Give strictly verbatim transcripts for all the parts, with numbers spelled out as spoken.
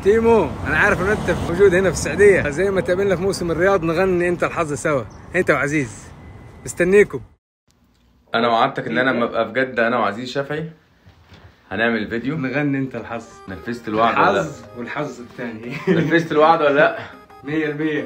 تيمو انا عارف ان انت موجود هنا في السعوديه، زي ما تقابلنا في موسم الرياض نغني انت الحظ سوا، انت وعزيز. مستنيكم. انا وعدتك ان انا لما ابقى في جده انا وعزيز شافعي هنعمل فيديو نغني انت الحظ. نفذت الوعد ولا لا؟ الحظ والحظ الثاني. نفذت الوعد ولا لا؟ مية بالمية.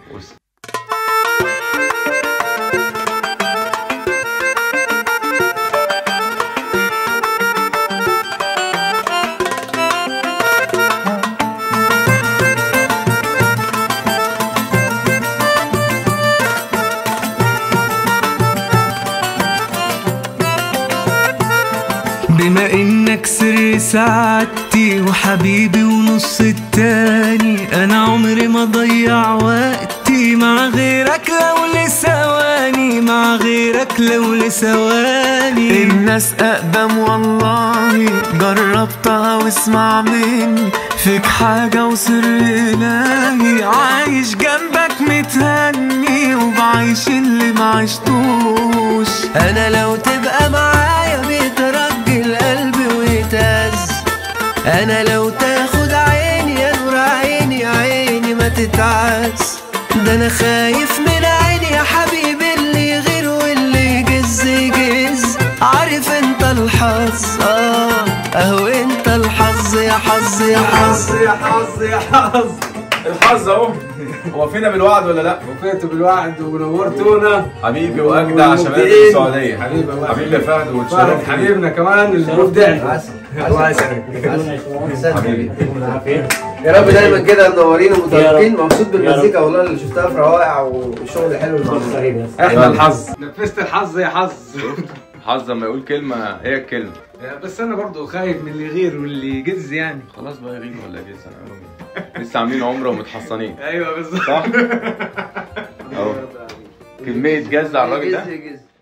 بما انك سر سعادتي وحبيبي ونص التاني، انا عمري ما ضيع وقتي مع غيرك لو لثواني، مع غيرك لو لثواني. الناس اقدم والله جربتها واسمع مني، فيك حاجة وسر الهي، عايش جنبك متهني وبعيش اللي معشتوش. انا لو تبقى معايا بيترجي القلب ويتهز، انا لو تاخد عيني يا نور عيني عيني ما تتعس. ده انا خايف من عيني يا حبيبي اللي يغير واللي يجز يجز. عارف انت الحظ اه اهو انت الحظ يا حظ يا حظ يا حظ يا حظ. الحظ اهو. وفينا بالوعد ولا لا؟ وفيتوا بالوعد ونورتونا حبيبي واجدع شباب السعوديه. حبيبي الله حبيبي يا فهد فهد وتشرفت حبيبنا كمان اللي مبدع. الله يسعدك حبيبي. يا رب دايما كده منورين ومتفقين. مبسوط بالمزيكا والله اللي شفتها في روائع والشغل الحلو اللي معمول. احنا الحظ نفذت الحظ يا حظ. حظ لما يقول كلمه هي الكلمه. بس انا برضو خايف من اللي يغير واللي يجز يعني. خلاص بقى يغير ولا يجز انا لسه عاملين عمره ومتحصنين. ايوه بالظبط صح؟ اهو كميه جز على الراجل ده.